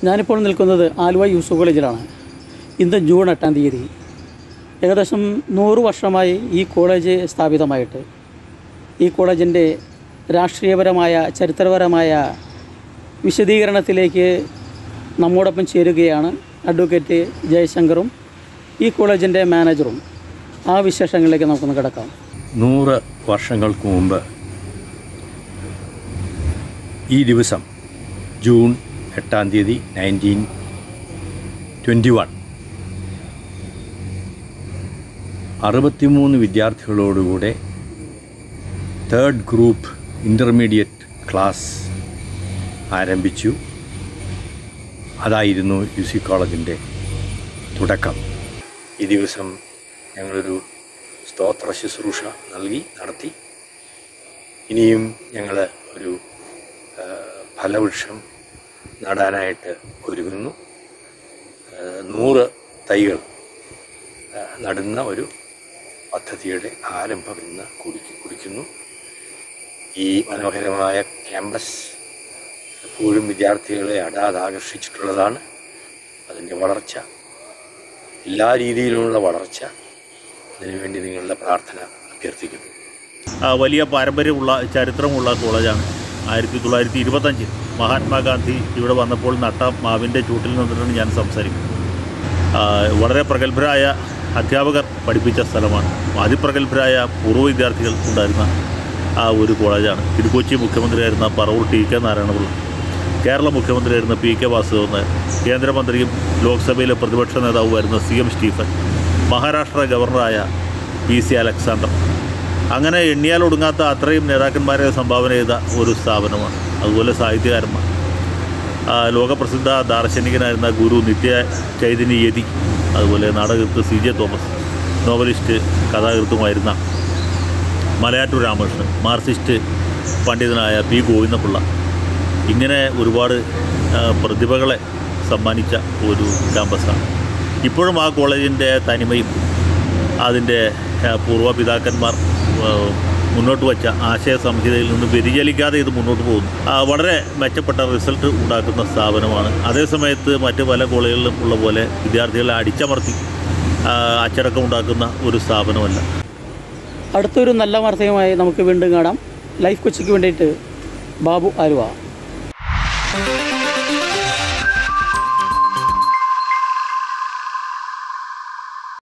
ഞാനിപ്പോൾ നിൽക്കുന്നത് ആലുവ യൂസഫ് കോളേജിലാണ്. ഇന്ന് ജൂൺ 8-ാം തീയതി. ഏകദേശം 100 വർഷമായി ഈ കോളേജ് സ്ഥാപിതമായിട്ട്. ഈ കോളേജിൻ്റെ രാഷ്ട്രീയപരമായ ചരിത്രപരമായ വിശദീകരണത്തിലേക്ക് നമ്മോടൊപ്പം ചേരുകയാണ് അഡ്വക്കേറ്റ് ജയശങ്കറും ഈ കോളേജിൻ്റെ മാനേജറും. ആ വിശേഷങ്ങളിലേക്ക് നമുക്കൊന്ന് കിടക്കാം. 100 വർഷങ്ങൾക്ക് മുമ്പ് ഈ ദിവസം ജൂൺ 8-ാം തീയതി 1921 63 വിദ്യാർത്ഥികളോടുകൂടെ 3rd ഗ്രൂപ്പ് ഇൻ്റർമീഡിയറ്റ് ക്ലാസ് ആരംഭിച്ചു. അതായിരുന്നു UC കോളേജിൻ്റെ തുടക്കം. ഈ ദിവസം ഞങ്ങളൊരു സ്തോത്ര ശുശ്രൂഷ നടത്തി. ഇനിയും ഞങ്ങൾ ഒരു ഫലവൃക്ഷം നടാനായിട്ട് ഒരുങ്ങുന്നു. 100 തൈകൾ നടുന്ന ഒരു പദ്ധതിയുടെ ആരംഭം ഇന്ന് കുറിക്കുന്നു. ഈ മനോഹരമായ ക്യാമ്പസ് എപ്പോഴും വിദ്യാർത്ഥികളെ ആകർഷിച്ചിട്ടുള്ളതാണ്. അതിൻ്റെ വളർച്ച, എല്ലാ രീതിയിലുമുള്ള വളർച്ച, അതിനുവേണ്ടി നിങ്ങളുടെ പ്രാർത്ഥന അഭ്യർത്ഥിക്കുന്നു. വലിയ പാരമ്പര്യമുള്ള ചരിത്രമുള്ള കോളേജാണ്. 1925 മഹാത്മാഗാന്ധി ഇവിടെ വന്നപ്പോൾ നട്ട മാവിൻ്റെ ചൂട്ടിൽ നിന്നിട്ടാണ് ഞാൻ സംസാരിക്കുന്നത്. വളരെ പ്രഗത്ഭരായ അധ്യാപകർ പഠിപ്പിച്ച സ്ഥലമാണ്. അതിപ്രഗത്ഭരായ പൂർവ്വ വിദ്യാർത്ഥികൾ ഉണ്ടായിരുന്ന ആ ഒരു കോളേജാണ്. തിരുക്കൊച്ചി മുഖ്യമന്ത്രിയായിരുന്ന പറവൂർ ടി കെ നാരായണപിള്ള, കേരള മുഖ്യമന്ത്രിയായിരുന്ന പി കെ വാസുദേവൻ നായർ, കേന്ദ്രമന്ത്രിയും ലോക്സഭയിലെ പ്രതിപക്ഷ നേതാവുമായിരുന്ന CM സ്റ്റീഫൻ, മഹാരാഷ്ട്ര ഗവർണറായ PC അലക്സാണ്ടർ, അങ്ങനെ എണ്ണിയാൽ ഒടുങ്ങാത്ത അത്രയും നേതാക്കന്മാരെ സംഭാവന ചെയ്ത ഒരു സ്ഥാപനമാണ്. അതുപോലെ സാഹിത്യകാരന്മാർ, ലോകപ്രസിദ്ധ ദാർശനികനായിരുന്ന ഗുരു നിത്യ ചൈതന്യ യതി, അതുപോലെ നാടകകൃത്ത് CJ തോമസ്, നോവലിസ്റ്റ് കഥാകൃത്തുമായിരുന്ന മലയാറ്റൂർ രാമകൃഷ്ണൻ, മാർക്സിസ്റ്റ് പണ്ഡിതനായ P ഗോവിന്ദപിള്ള, ഇങ്ങനെ ഒരുപാട് പ്രതിഭകളെ സമ്മാനിച്ച ഒരു ക്യാമ്പസാണ്. ഇപ്പോഴും ആ കോളേജിൻ്റെ തനിമയും അതിൻ്റെ പൂർവ്വപിതാക്കന്മാർ മുന്നോട്ട് വച്ച ആശയ സംഹിതയിൽ നിന്ന് വ്യതിചലിക്കാതെ ഇത് മുന്നോട്ട് പോകുന്നു. വളരെ മെച്ചപ്പെട്ട റിസൾട്ട് ഉണ്ടാക്കുന്ന സ്ഥാപനമാണ്. അതേസമയത്ത് മറ്റ് പല കോളേജുകളിലും ഉള്ള പോലെ വിദ്യാർത്ഥികളെ അടിച്ചമർത്തി അച്ചടക്കം ഉണ്ടാക്കുന്ന ഒരു സ്ഥാപനമല്ല. അടുത്തൊരു നല്ല വാർത്തയുമായി നമുക്ക് വീണ്ടും കാണാം. ലൈഫ് കൊച്ചിക്ക് വേണ്ടിയിട്ട് ബാബു ആലുവ.